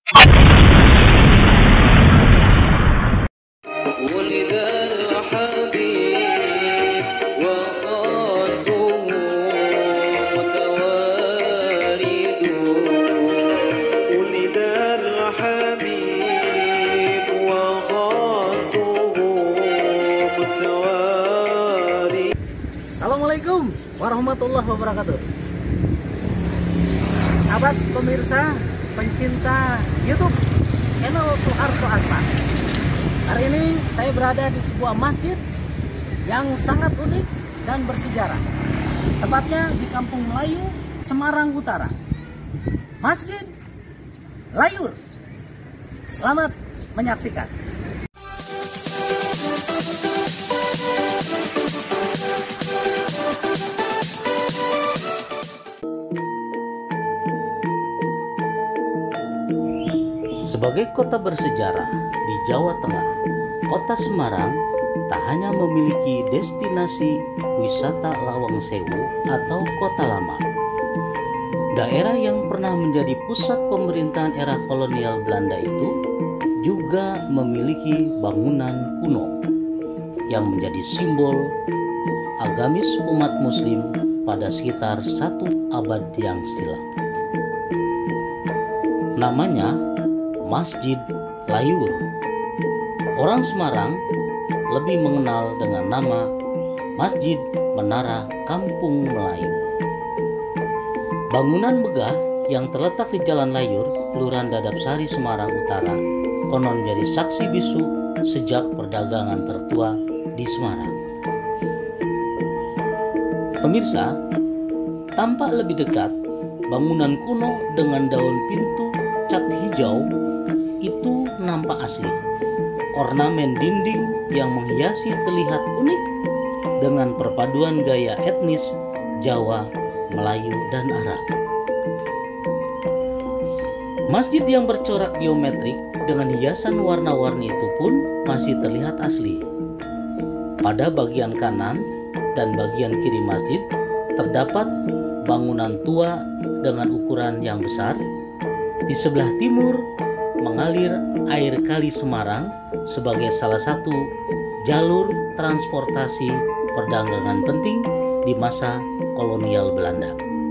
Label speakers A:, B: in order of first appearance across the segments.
A: Assalamualaikum warahmatullahi wabarakatuh. Sahabat pemirsa, pencinta YouTube channel Soeharto Asmar. Hari ini saya berada di sebuah masjid yang sangat unik dan bersejarah. Tepatnya di Kampung Melayu, Semarang Utara. Masjid Layur. Selamat menyaksikan.
B: Sebagai kota bersejarah di Jawa Tengah, kota Semarang tak hanya memiliki destinasi wisata Lawang Sewu atau Kota Lama. Daerah yang pernah menjadi pusat pemerintahan era kolonial Belanda itu juga memiliki bangunan kuno yang menjadi simbol agamis umat Muslim pada sekitar 1 abad yang silam. Namanya Masjid Layur. Orang Semarang lebih mengenal dengan nama Masjid Menara Kampung Melayu. Bangunan megah yang terletak di Jalan Layur, Kelurahan Dadapsari, Semarang Utara, konon menjadi saksi bisu sejak perdagangan tertua di Semarang. Pemirsa, tampak lebih dekat, bangunan kuno dengan daun pintu cat hijau itu nampak asli. Ornamen dinding yang menghiasi terlihat unik dengan perpaduan gaya etnis Jawa, Melayu, dan Arab. Masjid yang bercorak geometrik dengan hiasan warna-warni itu pun masih terlihat asli. Pada bagian kanan dan bagian kiri masjid terdapat bangunan tua dengan ukuran yang besar. Di sebelah timur mengalir air Kali Semarang sebagai salah satu jalur transportasi perdagangan penting di masa kolonial Belanda.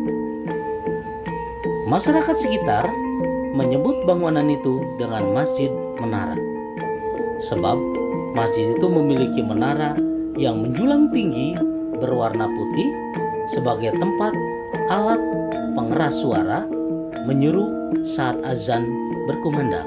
B: Masyarakat sekitar menyebut bangunan itu dengan Masjid Menara, sebab masjid itu memiliki menara yang menjulang tinggi berwarna putih sebagai tempat alat pengeras suara menyeru saat azan berkumandang.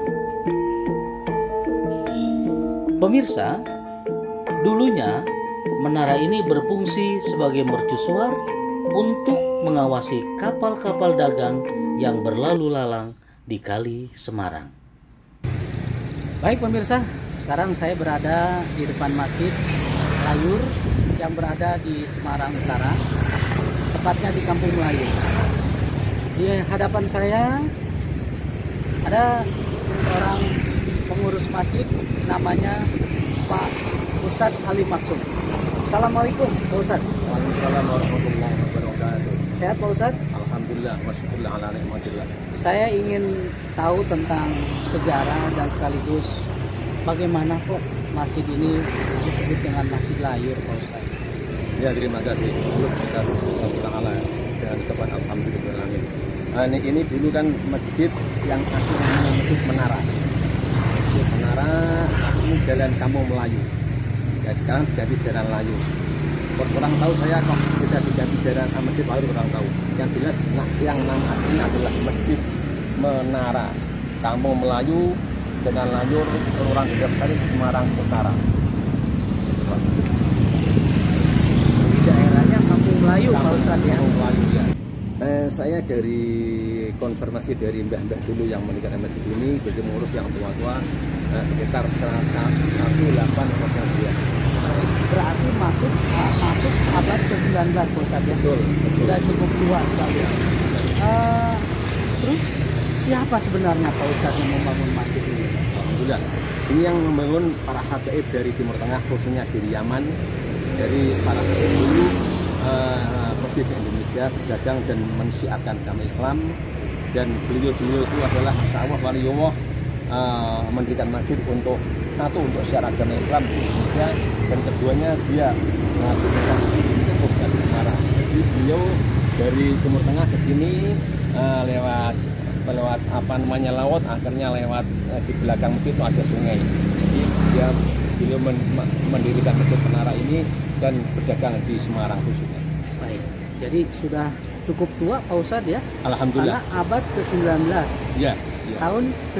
B: Pemirsa, dulunya menara ini berfungsi sebagai mercusuar untuk mengawasi kapal-kapal dagang yang berlalu lalang di Kali Semarang.
A: Baik pemirsa, sekarang saya berada di depan Masjid Layur yang berada di Semarang Utara, tepatnya di Kampung Melayu. Di hadapan saya ada seorang pengurus masjid, namanya Pak Ustadz Ali Maksum. Assalamualaikum Pak Ustadz.
C: Waalaikumsalam warahmatullahi wabarakatuh.
A: Sehat Pak Ustadz?
C: Alhamdulillah, wasyukurlah ala nikmatillah.
A: Saya ingin tahu tentang sejarah dan sekaligus bagaimana kok masjid ini disebut dengan Masjid Layur Pak Ustadz.
C: Ya, terima kasih. Alhamdulillah dan sobat alhamdulillah. Ini dulu kan masjid yang aslinya Masjid Menara. Masjid Menara ini Jalan Kampung Melayu. Ya, sekarang jadi Jalan Layur. Kurang tahu saya kok tidak diganti Jalan Masjid Layur, kurang tahu. Yang jelas yang nama aslinya adalah Masjid Menara Kampung Melayu, Jalan Layur, Kelurahan Dadapsari, Semarang Utara.
A: Di daerahnya Kampung Melayu Pak Ustadz ya.
C: Kampung Melayu ya. Saya dari konfirmasi dari mbah-mbah dulu yang mendirikan masjid ini, jadi mengurus yang tua-tua, sekitar 1802.
A: Berarti masuk abad ke-19 Pak Ustadz ya.
C: Betul.
A: Sudah cukup tua sekali. Terus siapa sebenarnya Pak Ustadz yang membangun masjid ini?
C: Alhamdulillah. Ini yang membangun para habaib dari Timur Tengah, khususnya dari Yaman, dari para habaib dulu pergi ke Indonesia berdagang dan mensyiarkan agama Islam. dan beliau itu adalah Masya Allah waliyullah, mendirikan masjid untuk satu untuk syiar agama Islam di Indonesia, dan keduanya dia mengadakan fokus di Semarang. Jadi beliau dari Timur Tengah ke sini lewat laut, akhirnya lewat di belakang masjid itu ada sungai. Jadi beliau mendirikan Masjid Menara ini dan berdagang di Semarang khususnya.
A: Baik. Jadi sudah cukup tua Pak Ustadz ya?
C: Alhamdulillah.
A: Karena abad ke-19.
C: Ya.
A: Tahun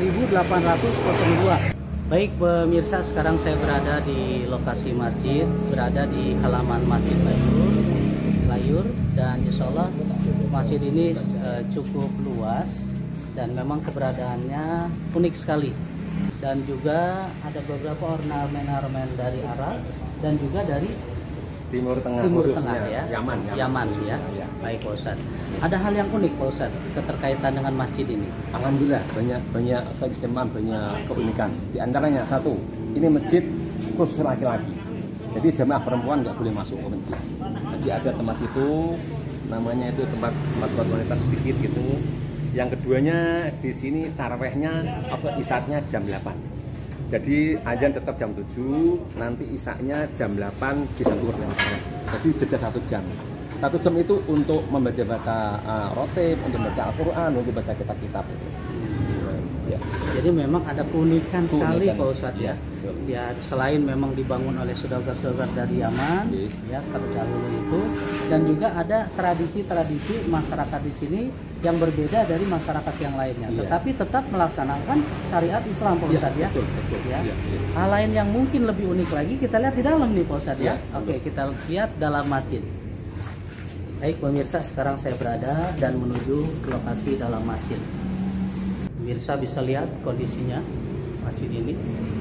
A: 1802. Baik pemirsa, sekarang saya berada di lokasi masjid, berada di halaman Masjid Layur, dan insya Allah masjid ini cukup luas dan memang keberadaannya unik sekali, dan juga ada beberapa ornamen-ornamen dari Arab dan juga dari
C: Timur Tengah
A: ya, Yaman ya. Baik Pak Ustadz, ada hal yang unik Pak Ustadz keterkaitan dengan masjid ini.
C: Alhamdulillah banyak keistimewaan, banyak keunikan. Di antaranya satu, ini masjid khusus laki-laki. Jadi jamaah perempuan nggak boleh masuk ke masjid. Jadi ada tempat itu, namanya itu tempat buat wanita sedikit gitu. Yang keduanya di sini tarawehnya isaknya jam 8. Jadi azan tetap jam 7, nanti isaknya jam 8 bisa keluar. Jadi jeda 1 jam. 1 jam itu untuk membaca rotib, untuk membaca Al-Quran, untuk baca kitab-kitab. Ya.
A: Jadi memang ada keunikan sekali Pak Ustadz ya.
C: Ya,
A: Selain memang dibangun oleh saudara-saudara dari Yaman, ya terdahulu itu, dan juga ada tradisi-tradisi masyarakat di sini yang berbeda dari masyarakat yang lainnya.
C: Iya.
A: Tetapi tetap melaksanakan syariat Islam Pak Ustadz ya.
C: Betul.
A: Ya.
C: Ya.
A: Hal lain yang mungkin lebih unik lagi kita lihat di dalam nih Pak Ustadz ya.
C: Ya,
A: Oke, kita lihat dalam masjid. Baik pemirsa, sekarang saya berada dan menuju ke lokasi dalam masjid. Pemirsa bisa lihat kondisinya masjid ini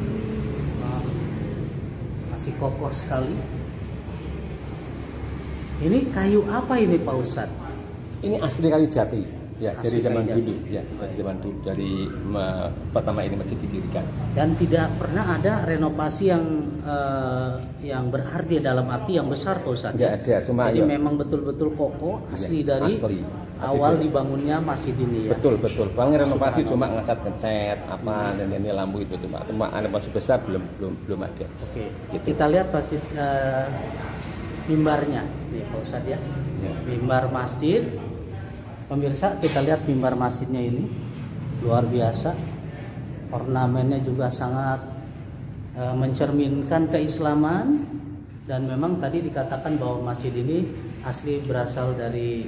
A: masih kokoh sekali. Ini kayu apa ini Pak Ustadz?
C: Ini asli kayu jati. Ya,
A: Asli
C: dari zaman
A: kayu
C: dulu.
A: jati.
C: Ya, dari zaman dulu, dari pertama ini masjid didirikan.
A: Dan tidak pernah ada renovasi yang berarti dalam arti yang besar Pak Ustadz.
C: Nggak ada, cuma
A: jadi
C: ya,
A: memang betul-betul kokoh asli
C: ya,
A: dari
C: asli.
A: awal dibangunnya masjid ini ya.
C: Betul. Bang renovasi cuma ngecat apa dan ini lampu itu cuma renovasi besar belum ada.
A: Oke.
C: Gitu.
A: Kita lihat pasti mimbarnya nih Pak Ustadz ya. Mimbar masjid. Pemirsa, kita lihat mimbar masjidnya ini luar biasa. Ornamennya juga sangat mencerminkan keislaman, dan memang tadi dikatakan bahwa masjid ini asli berasal dari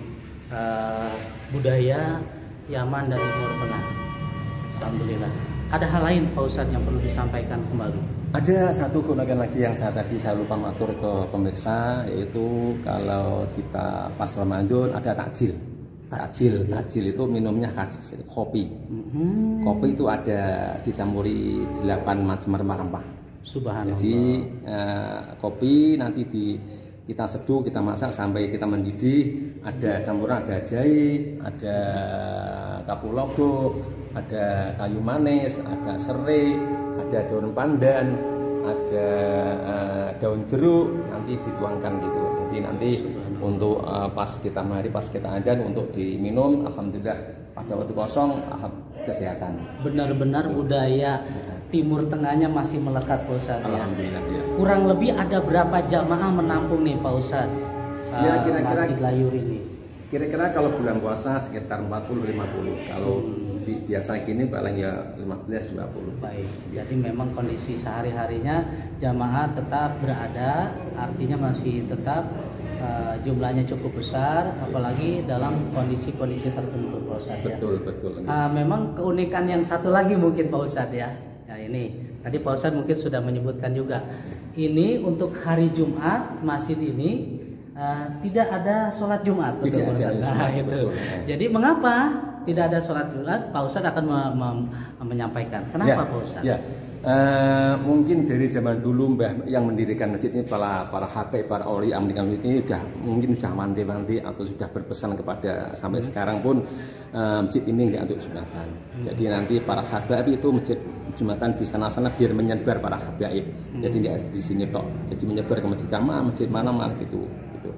A: budaya Yaman dan Timur Tengah. Alhamdulillah. Ada hal lain Pak Ustadz yang perlu disampaikan kembali?
C: Ada satu keunikan lagi yang saya lupa matur ke pemirsa, yaitu kalau kita pas Ramadan ada takjil. Takjil itu minumnya khas kopi. Kopi itu ada dicampuri 8 macam rempah-rempah.
A: Subhanallah.
C: Jadi kopi nanti kita seduh, kita masak sampai kita mendidih. Ada campuran, ada jahe, ada kapulaga, ada kayu manis, ada serai, ada daun pandan, ada daun jeruk, nanti dituangkan gitu. Jadi nanti untuk pas kita adzan untuk diminum, alhamdulillah pada waktu kosong kesehatan.
A: Benar-benar budaya Timur Tengahnya masih melekat Pak Ustadz ya.
C: Alhamdulillah ya.
A: Kurang lebih ada berapa jamaah menampung nih Pak Ustadz?
C: Ya, kira-kira
A: Masjid Layur ini.
C: Kira-kira kalau bulan puasa sekitar 40-50. Kalau biasa gini paling ya 15-20.
A: Baik. Jadi memang kondisi sehari-harinya jamaah tetap berada, artinya masih tetap jumlahnya cukup besar, apalagi dalam kondisi-kondisi tertentu Pak Ustadz ya.
C: Betul.
A: Memang keunikan yang satu lagi mungkin Pak Ustadz ya. Nah ini tadi Pak Ustadz mungkin sudah menyebutkan juga. Ini untuk hari Jumat masjid ini tidak ada sholat Jumat, betul Pak Ustadz. Nah, itu.
C: Betul.
A: Jadi mengapa tidak ada sholat Jumat? Pak Ustadz akan menyampaikan. Kenapa Pak Ustadz?
C: Ya. Mungkin dari zaman dulu Mbah yang mendirikan masjid ini, para habaib, para oli mendirikan masjid ini mungkin sudah manti-manti atau sudah berpesan kepada sampai sekarang pun masjid ini enggak untuk Jumatan. Jadi nanti para habaib itu masjid Jumatan di sana-sana biar menyebar para habaib. Jadi enggak di sini tok. Jadi menyebar ke masjid mana gitu.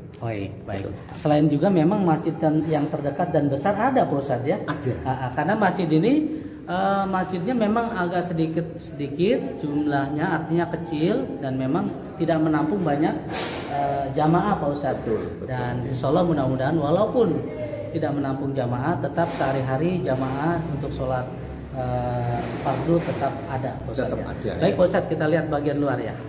A: Oh, baik. Selain juga memang masjid yang terdekat dan besar ada Pak Ustadz ya?
C: Ada.
A: Karena masjid ini masjidnya memang agak sedikit jumlahnya, artinya kecil dan memang tidak menampung banyak jamaah Pak Ustadz.
C: Betul.
A: Dan insya Allah mudah-mudahan walaupun tidak menampung jamaah, tetap sehari-hari jamaah untuk sholat fardu tetap ada Pak Ustadz.
C: Tetap ada,
A: Baik Pak Ustadz, kita lihat bagian luar ya.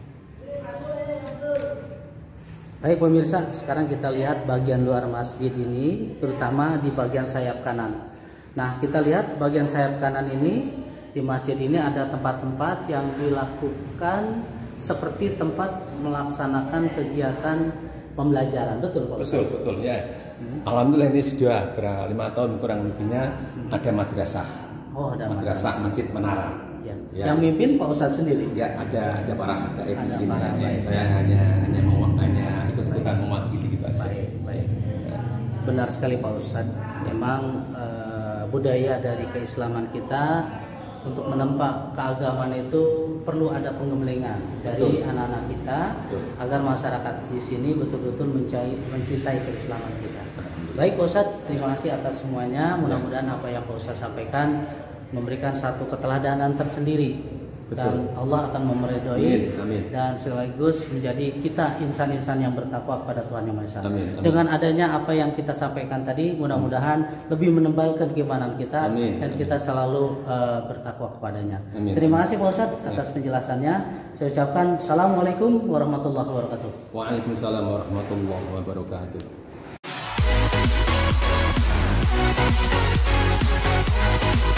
A: Baik pemirsa, sekarang kita lihat bagian luar masjid ini, terutama di bagian sayap kanan. Nah, kita lihat bagian sayap kanan ini, di masjid ini ada tempat-tempat yang dilakukan seperti tempat melaksanakan kegiatan pembelajaran. Betul Pak Ustaz?
C: Betul ya. Alhamdulillah ini sudah 5 tahun kurang lebihnya ada madrasah.
A: Oh, ada
C: madrasah Masjid Menara.
A: Ya.
C: Ya.
A: Yang mimpin Pak Ustadz sendiri?
C: Ya, ada para habaib di sini.
A: para habaib.
C: Saya hanya ikut-ikutan mewakili gitu aja.
A: Baik. Benar sekali Pak Ustadz. Memang budaya dari keislaman kita untuk menempa keagamaan itu perlu ada pengembelengan dari anak-anak kita.
C: Betul.
A: Agar masyarakat di sini betul-betul mencintai keislaman kita. Baik Pak Ustadz, terima kasih atas semuanya. Mudah-mudahan apa yang Pak Ustadz sampaikan memberikan satu keteladanan tersendiri.
C: Betul.
A: Dan Allah akan memeridhoi
C: Amin.
A: dan sekaligus menjadi kita insan-insan yang bertakwa kepada Tuhan Yang Maha Esa.
C: Amin.
A: Dengan adanya apa yang kita sampaikan tadi, mudah-mudahan lebih menebalkan keimanan kita.
C: Amin.
A: Dan kita selalu bertakwa kepadanya.
C: Amin.
A: Terima kasih Pak Ustadz atas penjelasannya. Saya ucapkan Assalamualaikum warahmatullahi wabarakatuh.
C: Waalaikumsalam warahmatullahi wabarakatuh.